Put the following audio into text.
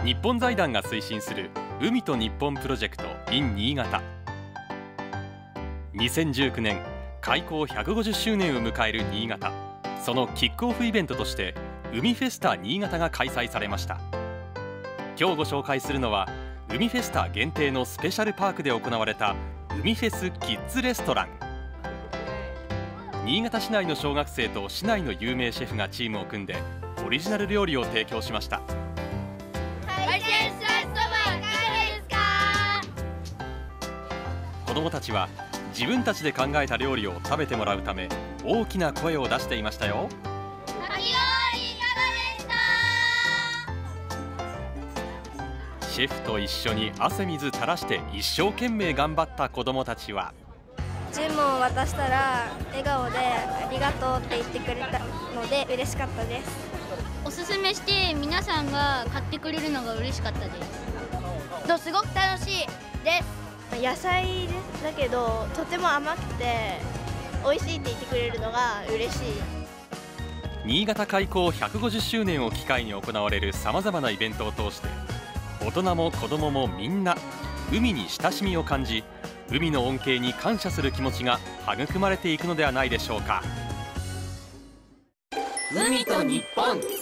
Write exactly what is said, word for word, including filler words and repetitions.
日本財団が推進する海と日本プロジェクト in 新潟。にせんじゅうきゅうねん開港ひゃくごじゅっしゅうねんを迎える新潟。そのキックオフイベントとして海フェスタ新潟が開催されました。今日ご紹介するのは海フェスタ限定のスペシャルパークで行われた海フェスキッズレストラン。新潟市内の小学生と市内の有名シェフがチームを組んでオリジナル料理を提供しました。子どもたちは自分たちで考えた料理を食べてもらうため大きな声を出していましたよ。シェフと一緒に汗水垂らして一生懸命頑張った子どもたちは、 注文を渡したら笑顔でありがとうって言ってくれたので嬉しかったです。 おすすめして皆さんが買ってくれるのが嬉しかったです。すごく楽しいです。 野菜だけどとても甘くて美味しいって言ってくれるのが嬉しい。 新潟開港ひゃくごじゅっしゅうねんを機会に行われるさまざまなイベントを通して大人も子どももみんな海に親しみを感じ、海の恩恵に感謝する気持ちが育まれていくのではないでしょうか。 海と日本。